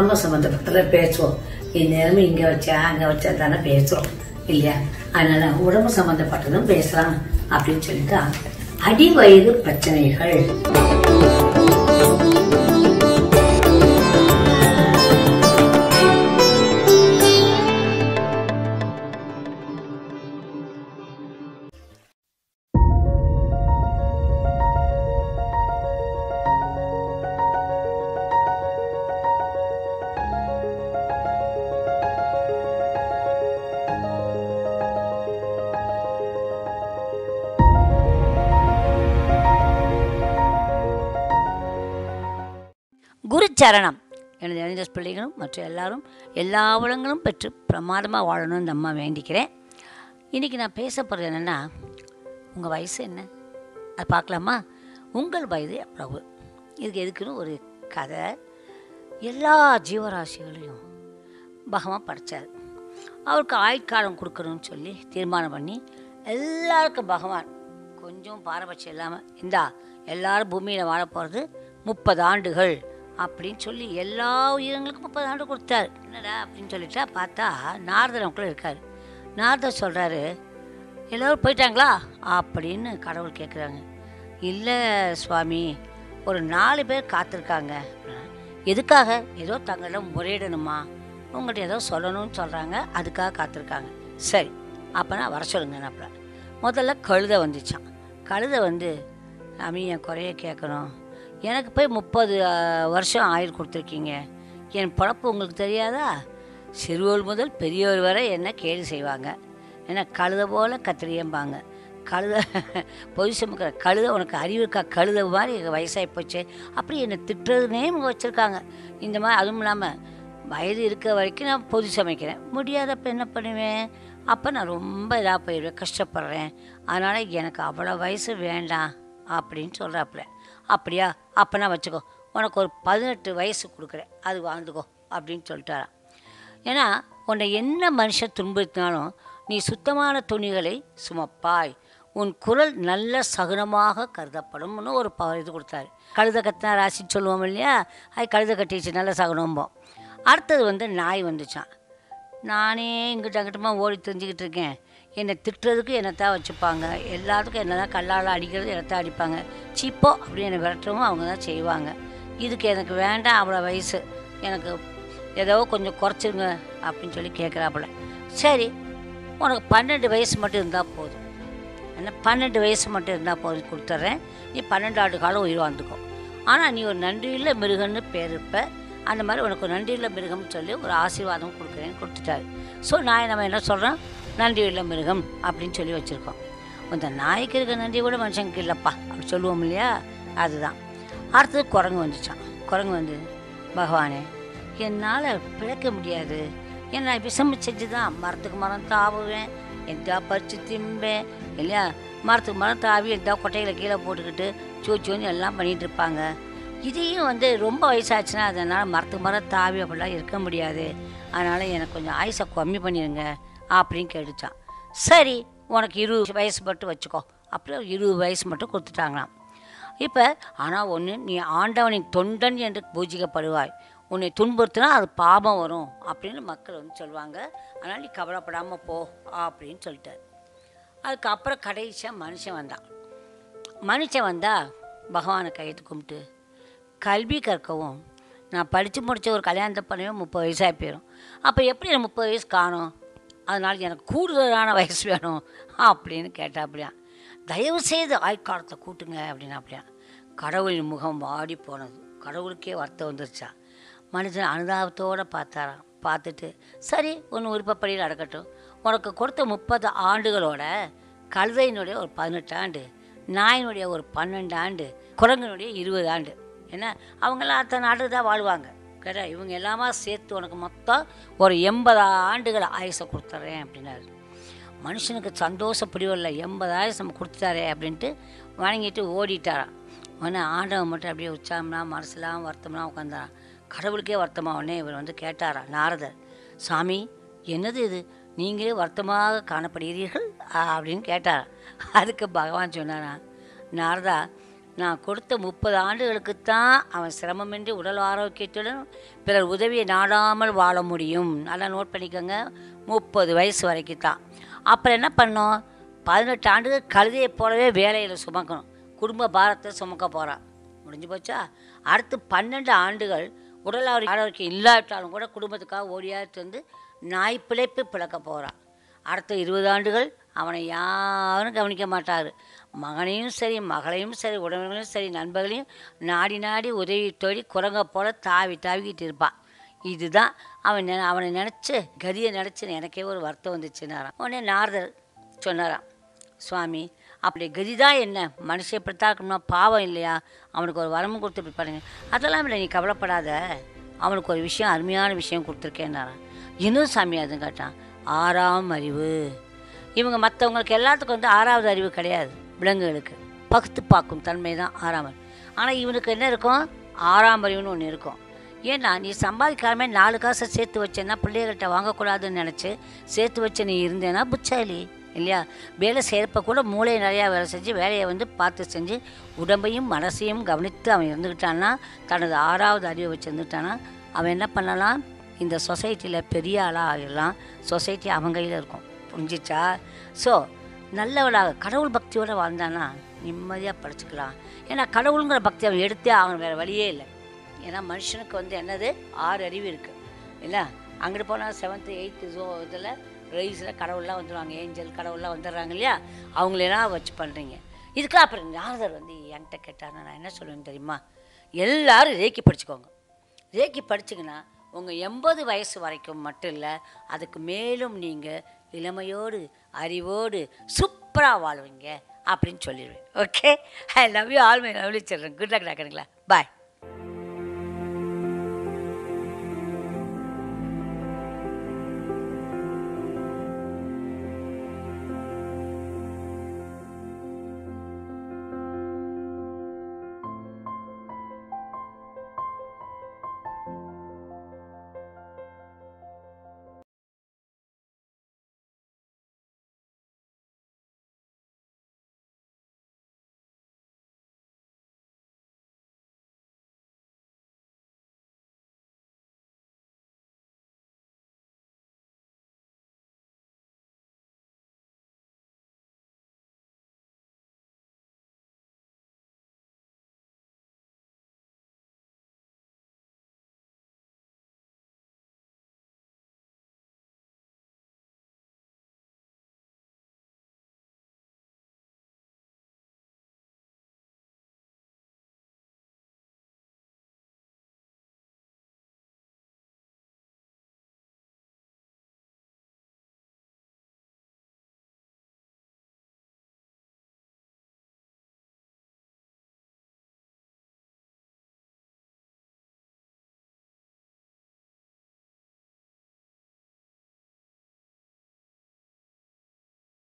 உடம்பு சம்பந்தப்பட்டதுல பேசுவோம். இந்நேரமும் இங்க வச்சா அங்க வச்சா தானே பேசுறோம் இல்லையா? அதனால உடம்பு சம்பந்தப்பட்டதும் பேசலாம் அப்படின்னு சொல்லிட்டு அடிவயிறு பிரச்சனைகள். குரு சரணம். எனது என்ஜினியர்ஸ் பிள்ளைகளும் மற்ற எல்லாரும் எல்லா வளங்களும் பெற்று பிரமாதமாக வாழணும்னு இந்த அம்மா வேண்டிக்கிறேன். இன்றைக்கி நான் பேச போகிறது என்னென்னா, உங்கள் வயசு என்ன அது பார்க்கலாமா? உங்கள் வயது எவ்வளவு? இதுக்கு எதுக்குன்னு ஒரு கதை. எல்லா ஜீவராசிகளையும் பகவான் படைச்சார். அவருக்கு ஆயுட்காலம் கொடுக்கணும்னு சொல்லி தீர்மானம் பண்ணி எல்லாருக்கும் பகவான் கொஞ்சம் பாரபட்சம் இல்லாமல், இந்தா எல்லோரும் பூமியில் வாழ போகிறது 30 ஆண்டுகள் அப்படின்னு சொல்லி எல்லா உயிரங்களுக்கும் 30 ஆண்டு கொடுத்தாரு. என்னடா அப்படின்னு சொல்லிட்டா பார்த்தா நாரதர் அவங்களுக்குள்ள இருக்கார். நாரதர் சொல்கிறாரு, எல்லோரும் போயிட்டாங்களா அப்படின்னு கடவுள் கேட்குறாங்க. இல்லை சுவாமி, ஒரு 4 பேர் காத்திருக்காங்க. எதுக்காக? ஏதோ தங்களிடம் முறையிடணுமா, உங்கள்கிட்ட ஏதோ சொல்லணும்னு சொல்கிறாங்க, அதுக்காக காத்திருக்காங்க. சரி, அப்போனா வர சொல்லுங்க. அப்போ முதல்ல கழுதை வந்துச்சான். கழுதை வந்து, சாமி என் குறைய கேட்கணும், எனக்கு போய் 30 வருஷம் ஆயுள் கொடுத்துருக்கீங்க, என் பழப்பு உங்களுக்கு தெரியாதா? சிறுவர் முதல் பெரியவர் வரை என்ன கேலி செய்வாங்க, ஏன்னா கழுதை போல் கத்திரியம்பாங்க. கழுதை பொய் சுமக்கிற கழுதை, உனக்கு அறிவு இருக்கா? கழுதை மாதிரி வயசாகி போச்சு அப்படி என்னை திட்டுறதுனே இவங்க வச்சுருக்காங்க. இந்த மாதிரி அதுவும் இல்லாமல் வயது இருக்கிற வரைக்கும் நான் பொது சமைக்கிறேன், முடியாதப்போ என்ன பண்ணுவேன்? அப்போ நான் ரொம்ப இதாக போயிடுவேன், கஷ்டப்படுறேன். அதனால் எனக்கு அவ்வளோ வயசு வேண்டாம் அப்படின்னு சொல்கிறாப்புல. அப்படியா? அப்போனா வச்சுக்கோ, உனக்கு ஒரு 18 வயசு கொடுக்குறேன், அது வாழ்ந்துக்கோ அப்படின்னு சொல்லிட்டாராம். ஏன்னா உன்னை என்ன மனுஷன் துன்புறுத்தினாலும் நீ சுத்தமான துணிகளை சுமப்பாய், உன் குரல் நல்ல சகுனமாக கருதப்படும்னு ஒரு இது கொடுத்தாரு. கழுதை கத்தினா ராசின்னு சொல்லுவோம் இல்லையா? அது கழுதை கட்டிச்சு நல்ல சகுனம்போம். அடுத்தது வந்து நாய் வந்துச்சான். நானே இங்கிட்ட அங்கிட்டமா ஓடி தெரிஞ்சுக்கிட்டு இருக்கேன், என்னை திட்டுறதுக்கு என்னத்தான் வச்சுப்பாங்க, எல்லாத்துக்கும் என்ன தான் கல்லால் அடிக்கிறது என்னத்தான் அடிப்பாங்க, சீப்போ அப்படின்னு என்னை விரட்டவும் அவங்க தான் செய்வாங்க. இதுக்கு எனக்கு வேண்டாம் அவ்வளோ வயசு, எனக்கு ஏதோ கொஞ்சம் குறைச்சிருங்க அப்படின்னு சொல்லி கேட்குறாப்புல. சரி, உனக்கு 12 வயசு மட்டும் இருந்தால் போதும், என்ன 12 வயசு மட்டும் இருந்தால் போதும் கொடுத்துட்றேன், நீ 12 ஆண்டு காலம் உயிர் வாழ்ந்துக்கோ. ஆனால் நீ ஒரு நன்றியுள்ள மிருகன்னு பேர் இருப்ப, அந்த மாதிரி உனக்கு நன்றியுள்ள மிருகம்னு சொல்லி ஒரு ஆசீர்வாதம் கொடுக்குறேன்னு கொடுத்துட்டாரு. ஸோ நாய் நம்ம என்ன சொல்கிறோம், நன்றியுள்ள மிருகம் அப்படின்னு சொல்லி வச்சுருக்கோம். இந்த நாய்க்கு இருக்க நன்றி கூட மனுஷனுக்கு இல்லைப்பா அப்படி சொல்லுவோம் இல்லையா? அதுதான். அடுத்தது குரங்கு வந்துச்சான். குரங்கு வந்து, பகவானே என்னால் பிழைக்க முடியாது, ஏன்னா விஷம் செஞ்சு தான் மரத்துக்கு மரம் தாவுவேன், எந்தா பறித்து திம்பேன் இல்லையா? மரத்துக்கு மரம் தாவி எந்தா கொட்டைகளை கீழே போட்டுக்கிட்டு சூச்சோன்னு எல்லாம் பண்ணிகிட்டு இருப்பாங்க. இதையும் வந்து ரொம்ப வயசாச்சுன்னா அதனால் மரத்துக்கு மரம் தாவி அப்படிலாம் இருக்க முடியாது, அதனால் எனக்கு கொஞ்சம் ஆயுசை கம்மி பண்ணிடுங்க அப்படின்னு கேட்டுச்சான். சரி, உனக்கு 20 வயசு மட்டும் வச்சுக்கோ, அப்படியே 20 வயசு மட்டும் கொடுத்துட்டாங்களாம். இப்போ ஆனால் ஒன்று, நீ ஆண்டவனின் தொண்டன் என்று பூஜிக்கப்படுவாய், உன்னை துன்புறுத்தினா அது பாபம் வரும் அப்படின்னு மக்கள் வந்து சொல்லுவாங்க, அதனால் நீ கவலைப்படாமல் போ அப்படின்னு சொல்லிட்டார். அதுக்கப்புறம் கடைசியாக மனுஷன் வந்தான். மனுஷன் வந்தால் பகவானை கையெழுத்து கும்பிட்டு, கல்வி கற்கவும் நான் படித்து முடித்த ஒரு கல்யாணத்தை பண்ணவே 30 வயசாகி போயிடும், அப்போ எப்படி எனக்கு 30 வயசு காணும், அதனால் எனக்கு கூடுதலான வயசு வேணும் அப்படின்னு கேட்டாப்படியா. தயவுசெய்து ஆய்காலத்தை கூட்டுங்க அப்படின்னா அப்படியா. கடவுளின் முகம் வாடி போனது, கடவுளுக்கே வருத்தம் வந்துருச்சா. மனுஷன் அனுதாபத்தோடு பார்த்தாராம். பார்த்துட்டு, சரி ஒன்று விருப்பப்படியில் நடக்கட்டும், உனக்கு கொடுத்த 30 ஆண்டுகளோட கழுதையினுடைய ஒரு 18 ஆண்டு, நாயினுடைய ஒரு 12 ஆண்டு, குரங்கினுடைய 20 ஆண்டு, ஏன்னா அவங்களாம் அத்தனை நாட்டுக்கு தான் வாழ்வாங்க கேட்டா, இவங்க எல்லாமே சேர்த்து உனக்கு மொத்தம் ஒரு 80 ஆண்டுகளை ஆயுசை கொடுத்துட்றேன் அப்படின்னாரு. மனுஷனுக்கு சந்தோஷப்படிவில்லை, 80 ஆயுசு நம்ம கொடுத்துட்டாரே அப்படின்ட்டு வணங்கிட்டு ஓடிட்டாரான். உடனே ஆண்டவன் மட்டும் அப்படியே உற்சாகம்னா மனசுலாம் வருத்தம்லாம் உட்காந்தாரான். கடவுளுக்கே வருத்தமாக உடனே இவர் வந்து கேட்டாராம் நாரதர், சாமி என்னது இது, நீங்களே வருத்தமாக காணப்படுகிறீர்கள் அப்படின்னு கேட்டாராம். அதுக்கு பகவான் சொன்னாரா, நாரதா நான் கொடுத்த 30 ஆண்டுகளுக்குத்தான் அவன் சிரமமின்றி உடல் ஆரோக்கியத்துடன் பிறர் உதவியை நாடாமல் வாழ முடியும். நல்லா நோட் பண்ணிக்கோங்க. 30 வயசு வரைக்கும் தான். அப்புறம் என்ன பண்ணோம்? 18 ஆண்டுகள் கழுதையை போலவே வேலையில் சுமக்கணும். குடும்ப பாரத்தை சுமக்க போகிறான். முடிஞ்சு போச்சா? அடுத்து 12 ஆண்டுகள் உடல் ஆரோக்கியம் இல்லாட்டாலும் கூட குடும்பத்துக்காக ஓடியாட்டு வந்து நாய் பிழைப்பு பிளக்க போகிறான். அடுத்த 20 ஆண்டுகள் அவனை யாரும் கவனிக்க மாட்டார். மகனையும் சரி, மகளையும் சரி, உடம்புகளையும் சரி, நண்பர்களையும் நாடி நாடி உதவி தேடி குரங்க போல தாவி தாவிக்கிட்டு இருப்பான். இதுதான் அவனை நினச்சி கதியை நினச்சி எனக்கே ஒரு வருத்தம் வந்துச்சுன்னாராம். உடனே நாரதர் சொன்னாராம், சுவாமி அப்படி கதி தான் என்ன, மனுஷன் இப்படித்தான் இருக்கணும்னா பாவம் இல்லையா, அவனுக்கு ஒரு வரமும் கொடுத்து இப்படி பாருங்க. அதெல்லாம் இல்லை, நீ கவலைப்படாத, அவனுக்கு ஒரு விஷயம் அருமையான விஷயம் கொடுத்துருக்கேன்னாரான். இன்னும் சாமி அதுன்னு கேட்டான். 6ஆம் அறிவு. இவங்க மற்றவங்களுக்கு எல்லாத்துக்கும் வந்து 6வது அறிவு கிடையாது. விலங்குகளுக்கு பகுத்து பார்க்கும் தன்மை தான் 6ஆம் அறிவு. ஆனால் இவனுக்கு என்ன இருக்கும்? 6ஆம் அறிவுன்னு ஒன்று இருக்கும். ஏன்னா நீ சம்பாதிக்காம 4 காசை சேர்த்து வச்சேன்னா பிள்ளைகள்கிட்ட வாங்கக்கூடாதுன்னு நினச்சி சேர்த்து வச்சு நீ இருந்தேன்னா புச்சாலி இல்லையா? வேலை செய்கிறப்ப கூட மூளையை நிறையா வேலை செஞ்சு வேலையை வந்து பார்த்து செஞ்சு உடம்பையும் மனசையும் கவனித்து அவன் இருந்துக்கிட்டான்னா, தனது 6வது அறிவை வச்சுருந்துட்டான்னா அவன் என்ன பண்ணலாம்? இந்த சொசைட்டியில் பெரிய ஆளாக ஆகிடலாம். சொசைட்டி அவன் கையில் இருக்கும். புரிஞ்சிச்சா? ஸோ நல்லவளாக கடவுள் பக்தியோடு வாழ்ந்தானா நிம்மதியாக படிச்சுக்கலாம். ஏன்னா கடவுளுங்கிற பக்தி அவன் எடுத்தே அவன் வேறு வழியே இல்லை. ஏன்னா மனுஷனுக்கு வந்து என்னது 6 அறிவு இருக்குது இல்லை? அங்கிட்டு போனால் 7th 8th இதில் ரைஸில் கடவுள்லாம் வந்துடுவாங்க. ஏஞ்சல் கடவுள்லாம் வந்துடுறாங்க இல்லையா? அவங்களெல்லாம் வச்சு பண்ணுறீங்க. இதுக்கு அப்புறம் நாரதர் வந்து என்கிட்ட கேட்டார்னா நான் என்ன சொல்லுவேன்னு தெரியுமா? எல்லோரும் ரேக்கி படிச்சுக்கோங்க. ரேக்கி படிச்சிங்கன்னா உங்கள் 80 வயசு வரைக்கும் மட்டும் இல்லை, அதுக்கு மேலும் நீங்கள் இளமையோடு அறிவோடு சூப்பராக வாழ்வீங்க அப்படின்னு சொல்லிடுவேன். Okay, I love you all my lovely children. Good luck டாக்டருங்களா. பாய்.